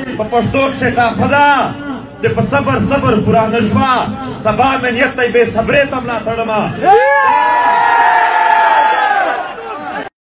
په پښتو کښې ټاپه ده چې په صبر صبر پوره نه شوه سبا مې نیت دی بې صبرۍ ته ملا تړمه